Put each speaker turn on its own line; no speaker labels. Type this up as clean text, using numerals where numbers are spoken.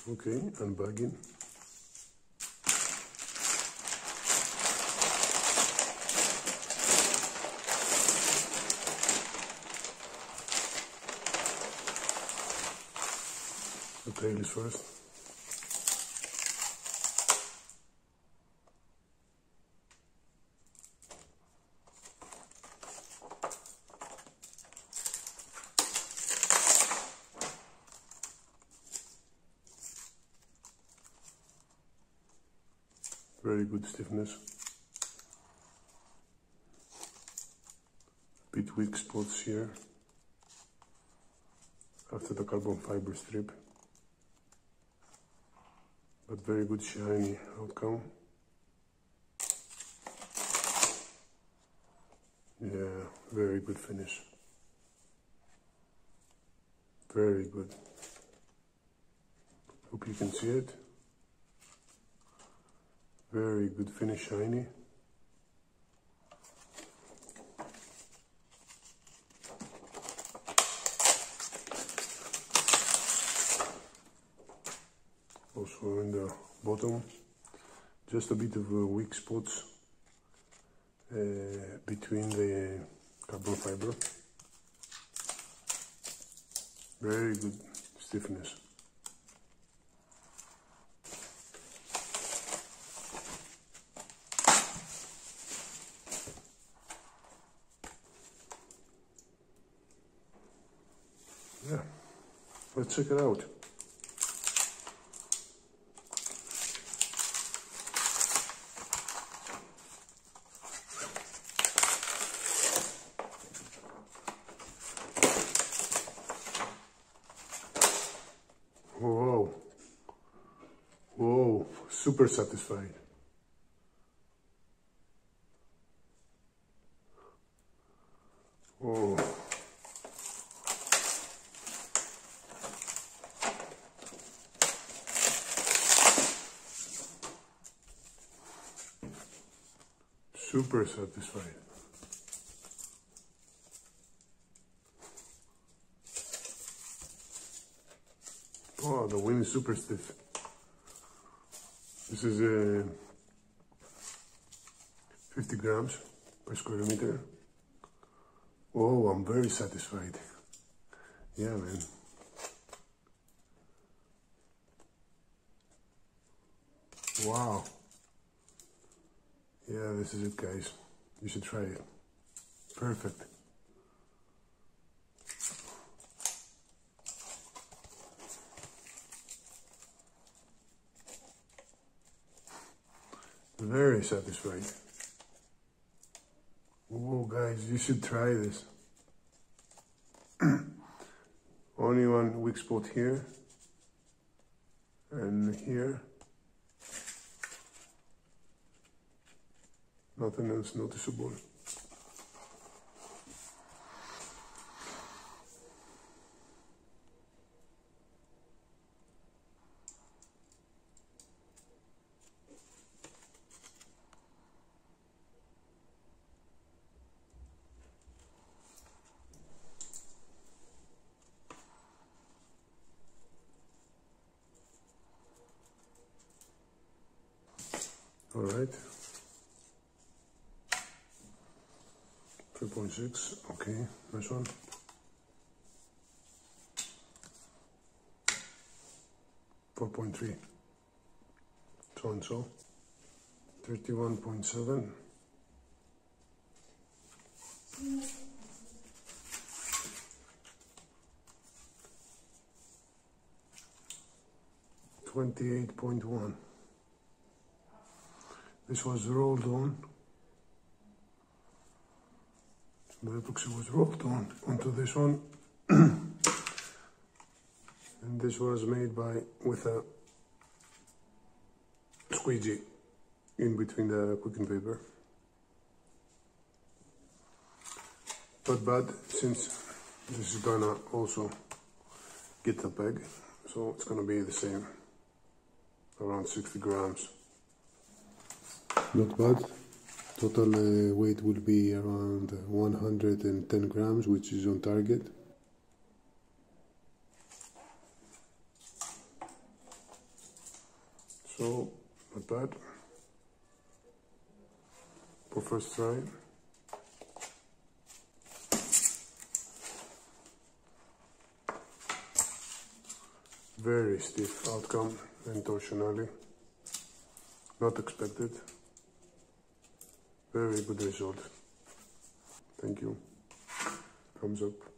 Okay, unbagging. The tail is first. Very good stiffness. A bit weak spots here after the carbon fiber strip, but very good shiny outcome. Yeah, very good finish. Very good. Hope you can see it. Very good finish, shiny. Also in the bottom, just a bit of weak spots between the carbon fiber. Very good stiffness. Yeah, let's check it out. Whoa, whoa, super satisfied. Whoa. Super satisfied. Oh, the wing is super stiff. This is 50 grams per square meter. Oh, I'm very satisfied. Yeah, man. Wow. Yeah, this is it, guys. You should try it. Perfect. Very satisfied. Whoa, guys, you should try this. Only one weak spot here and here. Nothing else noticeable. All right. 3.6, okay, nice one. 4.3, so and so. 31.7. $28.1. This was rolled on. The epoxy was rolled on onto this one. And this was made with a squeegee in between the cooking paper. But since this is gonna also get the peg, so it's gonna be the same, around 60 grams. Not bad. Total weight will be around 110 grams, which is on target. So, not bad for first try. Very stiff outcome and torsionally. Not expected. Very good result. Thank you. Thumbs up.